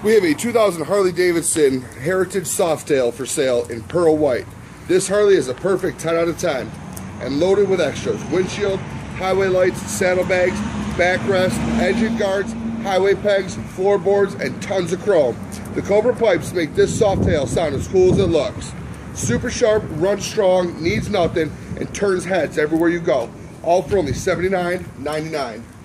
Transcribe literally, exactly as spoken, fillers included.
We have a two thousand Harley Davidson Heritage Softail for sale in pearl white. This Harley is a perfect ten out of ten and loaded with extras: windshield, highway lights, saddlebags, backrest, engine guards, highway pegs, floorboards, and tons of chrome. The Cobra pipes make this Softail sound as cool as it looks. Super sharp, runs strong, needs nothing, and turns heads everywhere you go. All for only seventy-nine ninety-nine.